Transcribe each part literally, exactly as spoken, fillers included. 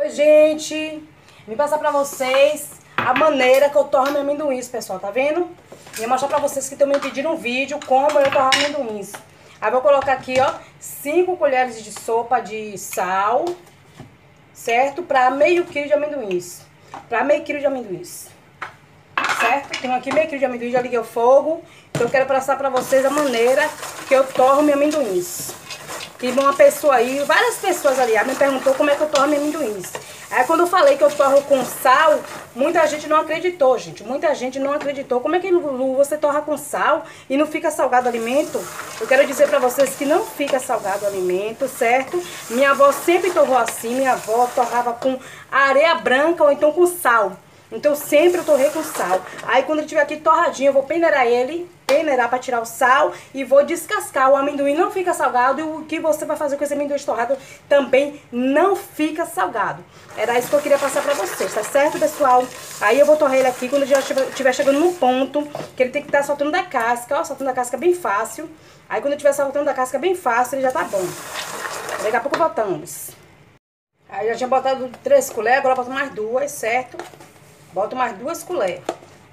Oi, gente, vim passar pra vocês a maneira que eu torro amendoins, pessoal, tá vendo? Vim mostrar pra vocês que estão me pedindo um vídeo como eu torro amendoins. Aí vou colocar aqui, ó, cinco colheres de sopa de sal, certo? Pra meio quilo de amendoins, pra meio quilo de amendoins, certo? Tenho aqui meio quilo de amendoins, já liguei o fogo. Então eu quero passar pra vocês a maneira que eu torro meus amendoins. E uma pessoa aí, várias pessoas ali, me perguntou como é que eu torro amendoins. Aí quando eu falei que eu torro com sal, muita gente não acreditou, gente. Muita gente não acreditou. Como é que você torra com sal e não fica salgado o alimento? Eu quero dizer pra vocês que não fica salgado o alimento, certo? Minha avó sempre torrou assim, minha avó torrava com areia branca ou então com sal. Então sempre eu torrei com sal. Aí quando ele estiver aqui torradinho, eu vou peneirar ele, peneirar para tirar o sal e vou descascar. O amendoim não fica salgado e o que você vai fazer com esse amendoim torrado também não fica salgado. Era isso que eu queria passar para vocês, tá certo, pessoal? Aí eu vou torrar ele aqui quando já estiver chegando no ponto que ele tem que estar soltando da casca, ó, soltando da casca bem fácil. Aí quando eu estiver soltando da casca bem fácil, ele já tá bom. Daqui a pouco botamos. Aí já tinha botado três colheres, agora eu boto mais duas, certo? Boto mais duas colheres.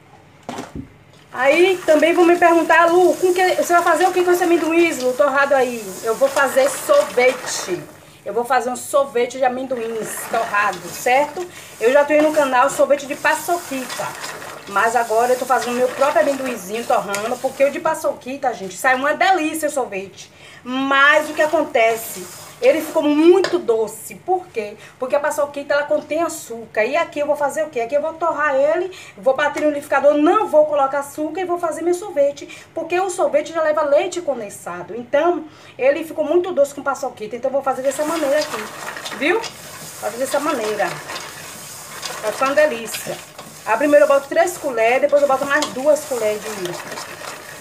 Aí também vão me perguntar, Lu, com que, você vai fazer o que com esse amendoim, Lu, torrado aí? Eu vou fazer sorvete. Eu vou fazer um sorvete de amendoins torrado, certo? Eu já tenho no canal sorvete de paçoquita. Mas agora eu tô fazendo meu próprio amendoinzinho torrando, porque o de paçoquita, gente, sai uma delícia o sorvete. Mas o que acontece? Ele ficou muito doce. Por quê? Porque a paçoquita, ela contém açúcar. E aqui eu vou fazer o quê? Aqui eu vou torrar ele, vou bater no liquidificador, não vou colocar açúcar e vou fazer meu sorvete. Porque o sorvete já leva leite condensado. Então, ele ficou muito doce com paçoquita. Então, eu vou fazer dessa maneira aqui. Viu? Vou fazer dessa maneira. Vai ficar uma delícia. Aí, primeiro eu boto três colheres, depois eu boto mais duas colheres de...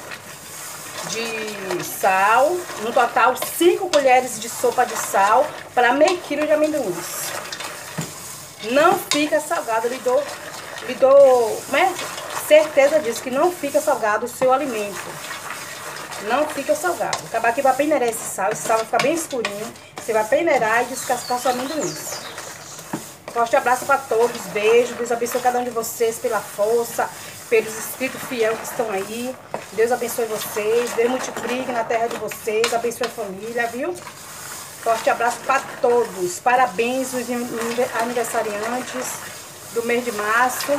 de sal, no total cinco colheres de sopa de sal para meio quilo de amendoins. Não fica salgado, lhe dou, lhe dou né, certeza disso, que não fica salgado o seu alimento. Não fica salgado. Acabar aqui vai peneirar esse sal, esse sal vai ficar bem escurinho. Você vai peneirar e descascar seu amendoins. Forte abraço para todos, beijo, Deus abençoe cada um de vocês pela força, pelos inscritos fiéis que estão aí. Deus abençoe vocês, Deus multiplique na terra de vocês, abençoe a família, viu? Forte abraço para todos. Parabéns os aniversariantes do mês de março,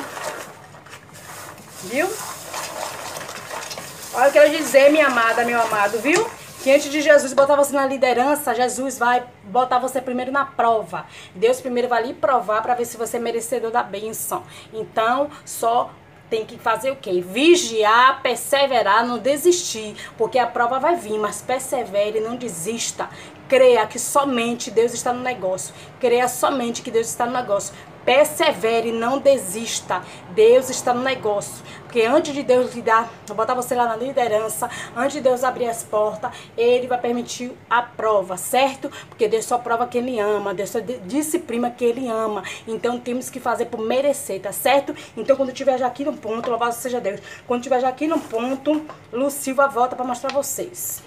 viu? Olha, eu quero dizer, minha amada, meu amado, viu? Que antes de Jesus botar você na liderança, Jesus vai botar você primeiro na prova. Deus primeiro vai lhe provar para ver se você é merecedor da bênção. Então, só tem que fazer o quê? Vigiar, perseverar, não desistir. Porque a prova vai vir, mas persevere, não desista. Creia que somente Deus está no negócio. Creia somente que Deus está no negócio. Persevere, não desista. Deus está no negócio. Porque antes de Deus lhe dar, botar você lá na liderança, antes de Deus abrir as portas, Ele vai permitir a prova, certo? Porque Deus só prova quem Ele ama, Deus só disciplina quem Ele ama. Então temos que fazer por merecer, tá certo? Então quando tiver já aqui no ponto, louvado seja Deus, quando tiver já aqui no ponto, Lu Silva volta para mostrar vocês.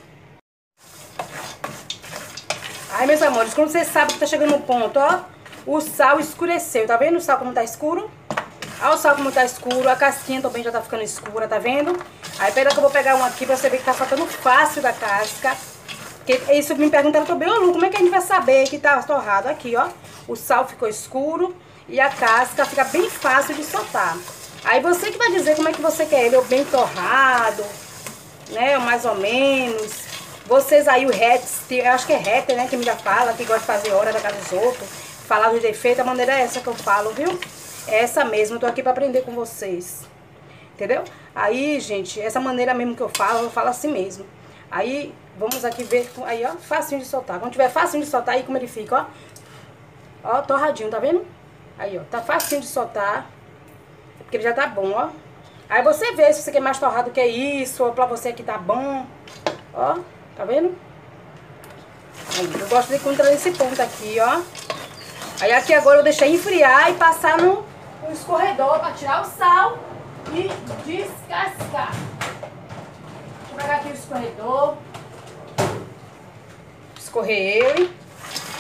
Aí, meus amores, quando vocês sabem que tá chegando no ponto, ó, o sal escureceu, tá vendo o sal como tá escuro? Olha o sal como tá escuro, a casquinha também já tá ficando escura, tá vendo? Aí, pera que eu vou pegar um aqui pra você ver que tá faltando fácil da casca. Que, isso me perguntaram também, ô Lu, como é que a gente vai saber que tá torrado? Aqui, ó, o sal ficou escuro e a casca fica bem fácil de soltar. Aí você que vai dizer como é que você quer ele, ou bem torrado, né, ou mais ou menos. Vocês aí, o hater, eu acho que é hater, né, que me já fala, que gosta de fazer hora da casa dos outros, falar dos defeitos, a maneira é essa que eu falo, viu? É essa mesmo, eu tô aqui pra aprender com vocês, entendeu? Aí, gente, essa maneira mesmo que eu falo, eu falo assim mesmo. Aí, vamos aqui ver, aí, ó, facinho de soltar. Quando tiver facinho de soltar, aí como ele fica, ó. Ó, torradinho, tá vendo? Aí, ó, tá facinho de soltar, porque ele já tá bom, ó. Aí você vê se você quer mais torrado que isso, ou pra você aqui tá bom, ó. Tá vendo? Aí, eu gosto de encontrar nesse ponto aqui, ó. Aí aqui agora eu deixei esfriar e passar no, no escorredor pra tirar o sal e descascar. Vou pegar aqui o escorredor. Escorrer ele.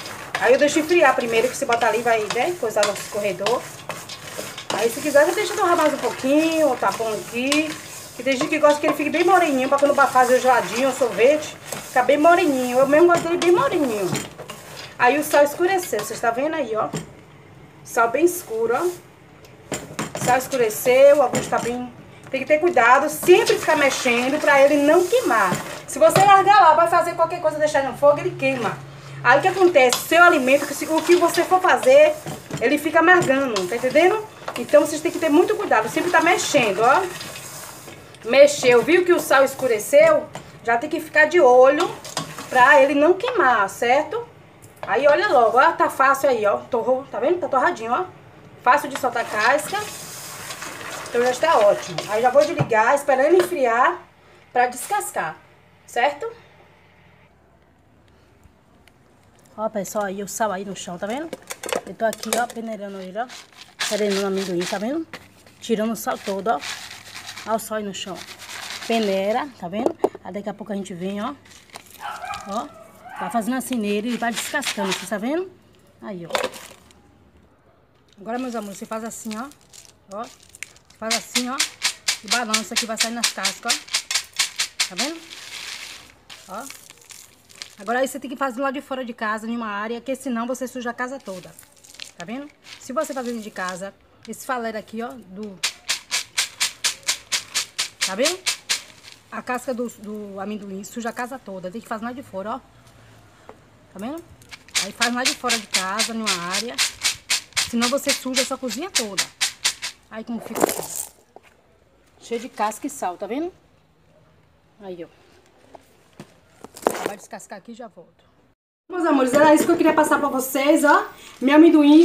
Aí eu deixo esfriar primeiro, que se botar ali vai, né, coisar no escorredor. Aí se quiser, já deixa torrar mais um pouquinho, ou tá bom aqui. Que tem gente que gosta que ele fique bem moreninho, pra quando vai fazer o geladinho, o sorvete, ficar bem moreninho. Eu mesmo gosto dele bem moreninho. Aí o sal escureceu, vocês estão vendo aí, ó. Sal bem escuro, ó. O sal escureceu, o aguço tá bem... Tem que ter cuidado, sempre ficar mexendo pra ele não queimar. Se você largar lá, vai fazer qualquer coisa, deixar no fogo, ele queima. Aí o que acontece? Seu alimento, o que você for fazer, ele fica amargando, tá entendendo? Então vocês têm que ter muito cuidado, sempre tá mexendo, ó. Mexeu, viu que o sal escureceu? Já tem que ficar de olho pra ele não queimar, certo? Aí olha logo, ó, tá fácil aí, ó. Torrou, tá vendo? Tá torradinho, ó. Fácil de soltar casca. Então já está ótimo. Aí já vou desligar, esperando ele esfriar pra descascar, certo? Ó, pessoal, aí o sal aí no chão, tá vendo? Eu tô aqui, ó, peneirando ele, ó. Peneirando o amendoim, tá vendo? Tirando o sal todo, ó. Olha o sal aí no chão. Peneira, tá vendo? Aí daqui a pouco a gente vem, ó. Ó. Vai fazendo assim nele e vai descascando, você tá vendo? Aí, ó. Agora, meus amores, você faz assim, ó. Ó. Faz assim, ó. E balança que vai sair nas cascas, ó. Tá vendo? Ó. Agora aí você tem que fazer lá de fora de casa, em uma área, que senão você suja a casa toda. Tá vendo? Se você fazer dentro de casa, esse falero aqui, ó, do... Tá vendo? A casca do, do amendoim suja a casa toda. Tem que fazer lá de fora, ó. Tá vendo? Aí faz lá de fora de casa, numa área. Senão você suja a sua cozinha toda. Aí como fica assim. Cheio de casca e sal, tá vendo? Aí, ó. Vai descascar aqui e já volto. Meus amores, era isso que eu queria passar pra vocês, ó. Meu amendoim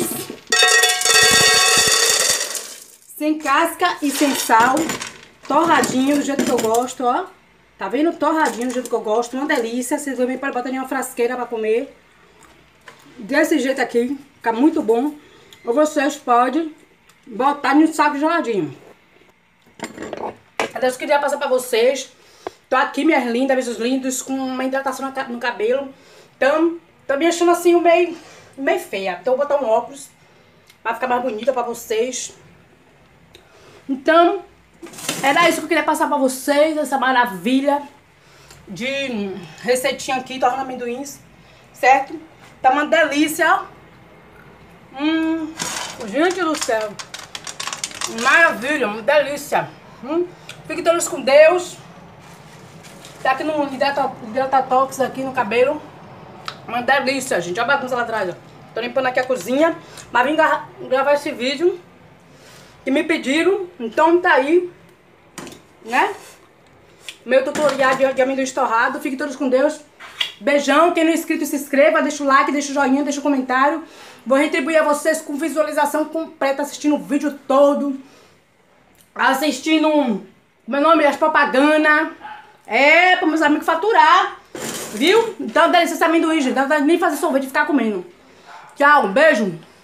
sem casca e sem sal. Torradinho do jeito que eu gosto, ó. Tá vendo? Torradinho do jeito que eu gosto. Uma delícia. Vocês também podem botar em uma frasqueira pra comer. Desse jeito aqui. Fica muito bom. Ou vocês podem botar no saco geladinho. Até eu queria passar pra vocês. Tô aqui, minhas lindas, beijos lindos, com uma hidratação no cabelo. Então, tô me achando assim meio, meio feia. Então, vou botar um óculos pra ficar mais bonita pra vocês. Então, era isso que eu queria passar pra vocês. Essa maravilha de receitinha aqui, torrando amendoins, certo? Tá uma delícia, ó. Hum, gente do céu. Maravilha, uma delícia. Hum, fiquem todos com Deus. Tá aqui no Hidrata-Tox aqui no cabelo. Uma delícia, gente. Olha a bagunça lá atrás, ó. Tô limpando aqui a cozinha. Mas vim gra gravar esse vídeo que me pediram. Então tá aí, né? Meu tutorial de, de amendoim torrado. Fiquem todos com Deus. Beijão. Quem não é inscrito, se inscreva. Deixa o like, deixa o joinha, deixa o comentário. Vou retribuir a vocês com visualização completa. Assistindo o vídeo todo. Assistindo, meu nome é as propagandas. É, para meus amigos faturar. Viu? Então, delícia esse amendoim, gente. Não dá nem fazer sorvete e ficar comendo. Tchau, um beijo.